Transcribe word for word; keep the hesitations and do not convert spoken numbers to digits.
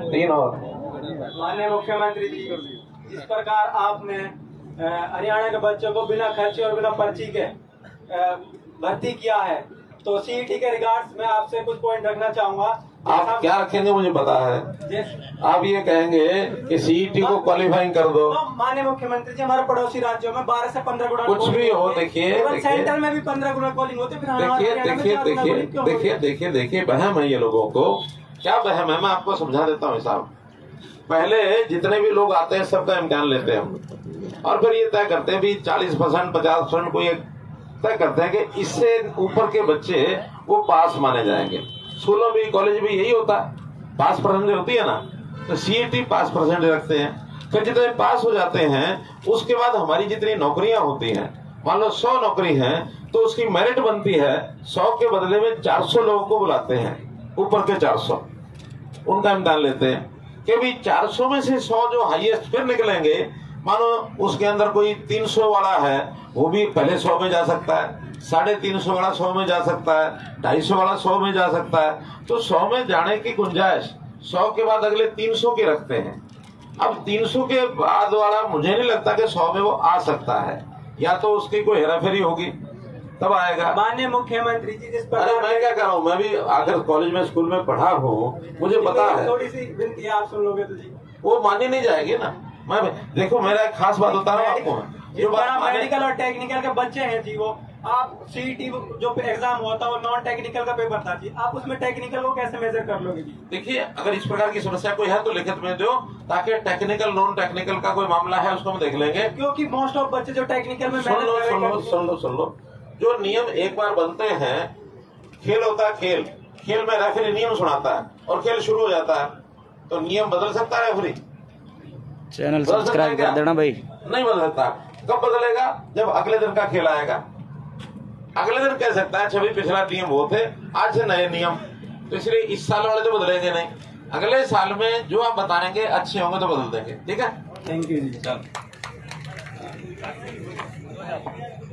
तीन और। माननीय मुख्यमंत्री जी, इस प्रकार आपने हरियाणा के बच्चों को बिना खर्चे और बिना पर्ची के भर्ती किया है, तो सीईटी के रिगार्ड्स में आपसे कुछ पॉइंट रखना चाहूंगा। आप क्या रखेंगे मुझे पता है। आप ये कहेंगे कि सीईटी को क्वालिफाइंग कर दो। तो माननीय मुख्यमंत्री जी, हमारे पड़ोसी राज्यों में बारह से पंद्रह गुना कुछ भी हो, देखिए सेंटर में भी पंद्रह गुना कॉलिंग होती है। देखिए देखिए देखिए देखिए देखिए देखिए वहम है ये लोगों को। क्या वहम है, मैं आपको समझा देता हूँ साहब। पहले जितने भी लोग आते हैं सबका इम्तिहान लेते हैं हम, और फिर ये तय करते हैं भी चालीस परसेंट पचास परसेंट को ये तय करते हैं कि इससे ऊपर के बच्चे वो पास माने जाएंगे। स्कूलों में कॉलेज में यही होता है, पास परसेंट होती है ना, तो सीईटी पास परसेंट रखते हैं। फिर जितने पास हो जाते हैं उसके बाद हमारी जितनी नौकरियां होती हैं, मान लो सौ नौकरी है तो उसकी मेरिट बनती है, सौ के बदले में चार सौ लोगों को बुलाते हैं, ऊपर के चार सौ उनका इम्तिहान लेते हैं कि भी चार सौ में से सौ जो हाईएस्ट फिर निकलेंगे, मानो उसके अंदर कोई तीन सौ वाला है, वो भी पहले सौ में जा सकता है, साढ़े तीन सौ वाला सौ में जा सकता है, ढाई सौ वाला सौ में जा सकता है। तो सौ में जाने की गुंजाइश सौ के बाद अगले तीन सौ की रखते हैं। अब तीन सौ के बाद वाला मुझे नहीं लगता कि सौ में वो आ सकता है, या तो उसकी कोई हेराफेरी होगी तब आएगा। माननीय मुख्यमंत्री जी, जिस पर अरे मैं क्या कर रहा हूँ, मैं भी आकर कॉलेज में स्कूल में पढ़ा हूँ, मुझे पता है। थोड़ी सी विनती आप सुन लोगे तो जी वो मानी नहीं जाएगी ना। मैं देखो, मेरा एक खास बात बता रहा हूँ आपको, जो बात मेडिकल और टेक्निकल के बच्चे हैं जी, वो आप सीईटी जो एग्जाम हुआ था वो नॉन टेक्निकल का पेपर था जी, आप उसमें टेक्निकल को कैसे मेजर कर लोगे जी? देखिए, अगर इस प्रकार की समस्या कोई है तो लिखित में दो, ताकि टेक्निकल नॉन टेक्निकल का कोई मामला है उसको हम देख लेंगे। क्योंकि मोस्ट ऑफ बच्चे जो टेक्निकल में सुन लो सुन लो सुन लो सुन लो जो नियम एक बार बनते हैं, खेल होता है खेल, खेल में रेफरी नियम सुनाता है और खेल शुरू हो जाता है, तो नियम बदल सकता है रेफरी? चैनल सब्सक्राइब कर देना भाई। नहीं बदल सकता। कब बदलेगा? जब अगले दिन का खेल आएगा। अगले दिन कह सकता है छवि पिछला नियम वो थे, आज से नए नियम, तो इसलिए इस साल वाले तो बदलेंगे नहीं, अगले साल में जो आप बताएंगे अच्छे होंगे तो बदल देंगे। ठीक है, थैंक यू जी। चल।